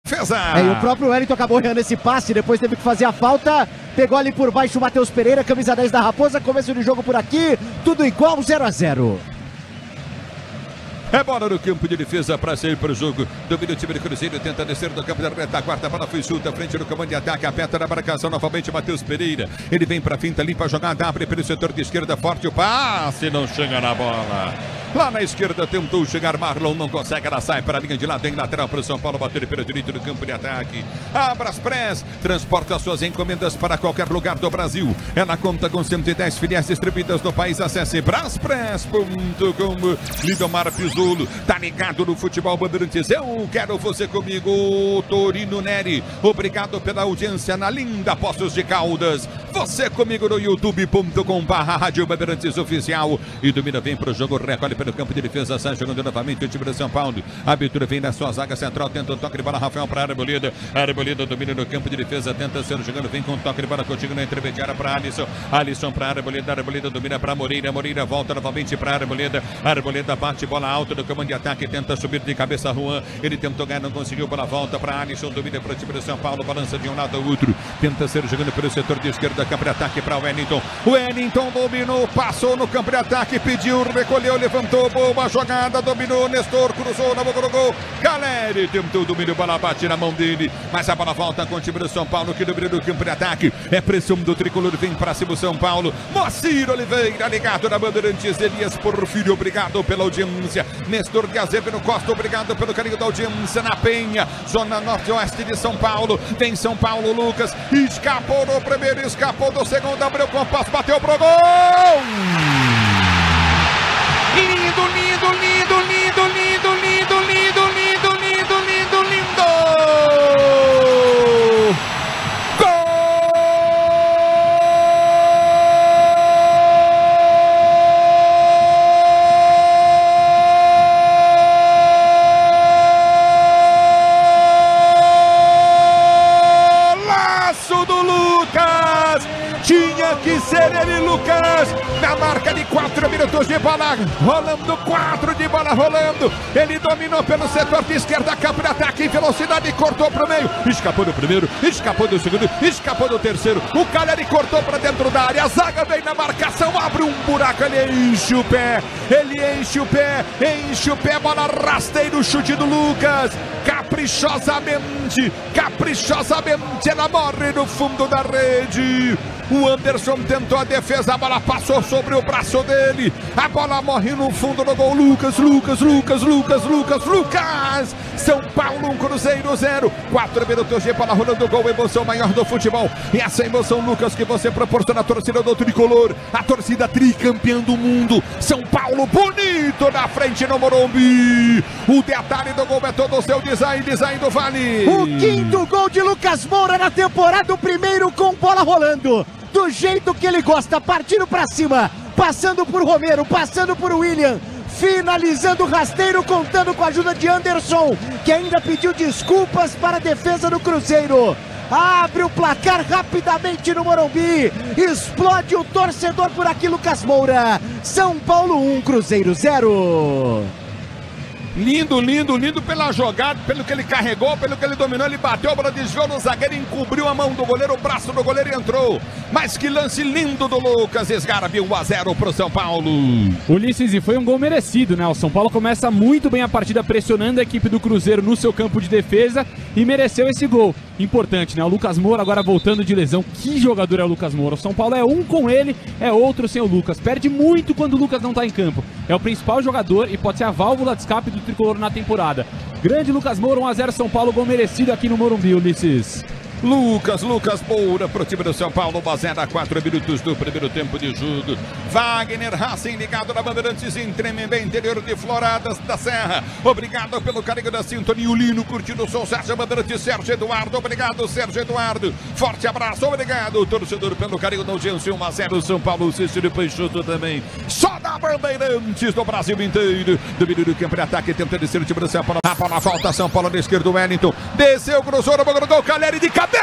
E o próprio Wellington acabou errando esse passe, depois teve que fazer a falta, pegou ali por baixo o Matheus Pereira, camisa 10 da Raposa, começo de jogo por aqui, tudo igual, 0-0. É bola no campo de defesa para sair para o jogo. Domina o time do Cruzeiro, tenta descer do campo da reta. A quarta bola foi chuta, frente no comando de ataque. Aperta na marcação novamente Matheus Pereira. Ele vem para a finta, limpa a jogada, abre pelo setor de esquerda. Forte o passe, não chega na bola. Lá na esquerda tentou chegar Marlon, não consegue, ela sai para a linha de lado, em lateral para o São Paulo, bateu pelo direito do campo de ataque. A Braspress transporta suas encomendas para qualquer lugar do Brasil. Ela conta com 110 filiais distribuídas no país. Acesse braspress.com. Lidomar Pizzolo, tá ligado no futebol Bandeirantes. Eu quero você comigo, Torino Neri. Obrigado pela audiência na linda Poços de Caldas. Você comigo no youtube.com/Rádio Bandeirantes Oficial. E domina, vem pro jogo, recolhe pelo campo de defesa, sai jogando novamente o time do São Paulo. A abertura vem na sua zaga central, tenta o toque de bola, Rafael para Arboleda. Arboleda domina no campo de defesa, tenta ser jogando, vem com o toque de bola contigo na intermediária para Alisson. Alisson para Arboleda, Arboleda domina para Moreira. Moreira volta novamente para Arboleda. Arboleda bate bola alta no comando de ataque, tenta subir de cabeça Juan. Ele tentou ganhar, não conseguiu, bola volta para Alisson, domina para o time do São Paulo, balança de um lado ao outro, tenta ser jogando pelo setor de esquerda, campo de ataque para Wellington. Wellington dominou, passou no campo de ataque, pediu, recolheu, levantou. Boa jogada, dominou, Nestor, cruzou na boca do gol. Caleri tentou o domínio, bola bate na mão dele, mas a bola volta com o time do São Paulo, que domina no campo de ataque. É pressão do tricolor, vem para cima o São Paulo. Moacir Oliveira, ligado na Bandeirantes. Elias Porfírio, obrigado pela audiência. Nestor de Azevedo Costa, obrigado pelo carinho da audiência. Na Penha, zona norte-oeste de São Paulo. Vem São Paulo, Lucas. Escapou no primeiro, escapou do segundo, abriu o compasso, bateu pro gol! Lindo, lindo, lindo, lindo, lindo, lindo, lindo, lindo, lindo, lindo, lindo! Gol! Laço do Lucas! Tinha que ser ele, Lucas! Na marca de 4 minutos de bola rolando, 4 de bola rolando. Ele dominou pelo setor de esquerda, campo de ataque em velocidade, cortou para o meio. Escapou do primeiro, escapou do segundo, escapou do terceiro. O Caleri cortou para dentro da área. A zaga vem na marcação, abre um buraco, ele enche o pé. Ele enche o pé, bola rasteiro, chute do Lucas. Caprichosamente, ela morre no fundo da rede. O Anderson tentou a defesa, a bola passou sobre o braço dele. A bola morre no fundo do gol. Lucas. São Paulo 1, Cruzeiro 0. 4 minutos de bola rolando, gol, emoção maior do futebol. E essa emoção, Lucas, que você proporciona à torcida do tricolor. A torcida tricampeã do mundo. São Paulo bonito na frente no Morumbi. O detalhe do gol é todo o seu design do Vale. O 5º gol de Lucas Moura na temporada, o primeiro com bola rolando. Do jeito que ele gosta, partindo pra cima, passando por Romero, passando por William, finalizando o rasteiro, contando com a ajuda de Anderson, que ainda pediu desculpas para a defesa do Cruzeiro. Abre o placar rapidamente no Morumbi, explode o torcedor por aqui, Lucas Moura. São Paulo 1, Cruzeiro 0. Lindo pela jogada, pelo que ele carregou, pelo que ele dominou, ele bateu, a bola desviou no zagueiro, encobriu a mão do goleiro, o braço do goleiro e entrou. Mas que lance lindo do Lucas Sgarbi, 1-0 pro São Paulo. Ulisses, e foi um gol merecido, né? O São Paulo começa muito bem a partida, pressionando a equipe do Cruzeiro no seu campo de defesa e mereceu esse gol. Importante, né? O Lucas Moura agora voltando de lesão. Que jogador é o Lucas Moura? O São Paulo é um com ele, é outro sem o Lucas. Perde muito quando o Lucas não tá em campo. É o principal jogador e pode ser a válvula de escape do tricolor na temporada. Grande Lucas Moura, 1-0 São Paulo, gol merecido aqui no Morumbi, Ulisses. Lucas Moura pro time do São Paulo, 1-0 a 4 minutos do primeiro tempo de jogo. Wagner Racing ligado na Bandeirantes em Tremembé, interior de Floradas da Serra. Obrigado pelo carinho da sintonia. O Lino curtindo o som, Sérgio Bandeirantes, Sérgio Eduardo. Obrigado, Sérgio Eduardo. Forte abraço, obrigado, torcedor, pelo carinho da audiência. 1-0 São Paulo, Cícero Peixoto também. Só da Bandeirantes do Brasil inteiro. Domínio do campo de ataque, tentando descer o time do São Paulo. A bola volta, São Paulo na esquerda, Wellington. Desceu, cruzou no boca do gol, Caleri de cabeça.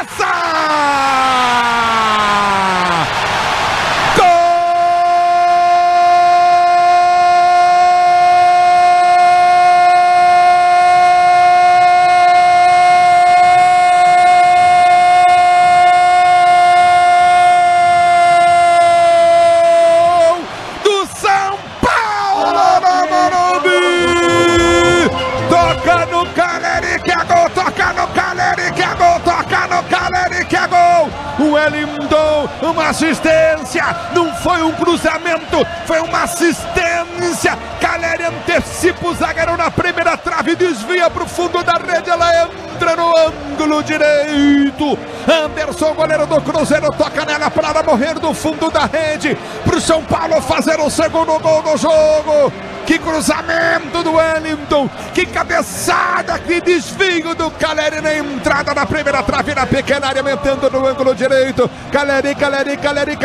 toca no Caleri, que é gol, toca no Caleri, que é gol, toca no Caleri, que é gol. O Wellington, uma assistência, não foi um cruzamento, foi uma assistência. Caleri antecipa o zagueiro na primeira trave, desvia para o fundo da rede, ela entra no ângulo direito. Anderson, goleiro do Cruzeiro, toca nela para morrer do fundo da rede, para o São Paulo fazer o segundo gol do jogo. Que cruzamento do Wellington, que cabeçada, que desvio do Caleri na entrada da primeira trave na pequena área, metendo no ângulo direito. Caleri, Caleri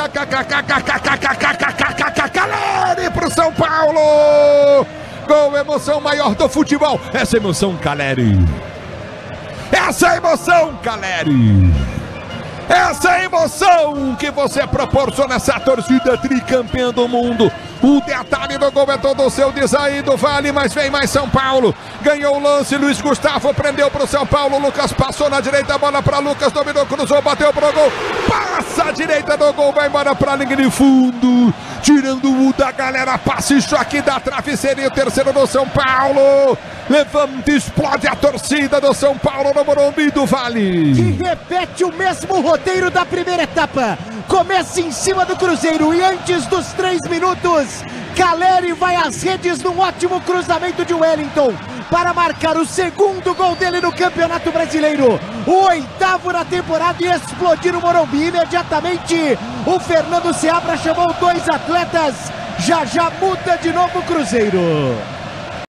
pro São Paulo. Gol, emoção maior do futebol. Essa emoção, Caleri. Essa emoção, Caleri. Essa emoção que você proporciona essa torcida tricampeã do mundo. O detalhe do gol é todo seu, diz aí do Vale, mas vem mais São Paulo. Ganhou o lance, Luiz Gustavo prendeu para o São Paulo. Lucas passou na direita, bola para Lucas, dominou, cruzou, bateu pro gol. Passa a direita do gol, vai embora para a linha de fundo. Tirando o da galera, passe choque da travesseria, o terceiro do São Paulo. Levanta, explode a torcida do São Paulo no Morumbi do Vale. Que repete o mesmo roteiro da primeira etapa. Começa em cima do Cruzeiro e antes dos 3 minutos, Caleri vai às redes num ótimo cruzamento de Wellington para marcar o segundo gol dele no Campeonato Brasileiro, o 8º na temporada, e explodir o Morumbi. Imediatamente o Fernando Seabra chamou 2 atletas, já muda de novo o Cruzeiro.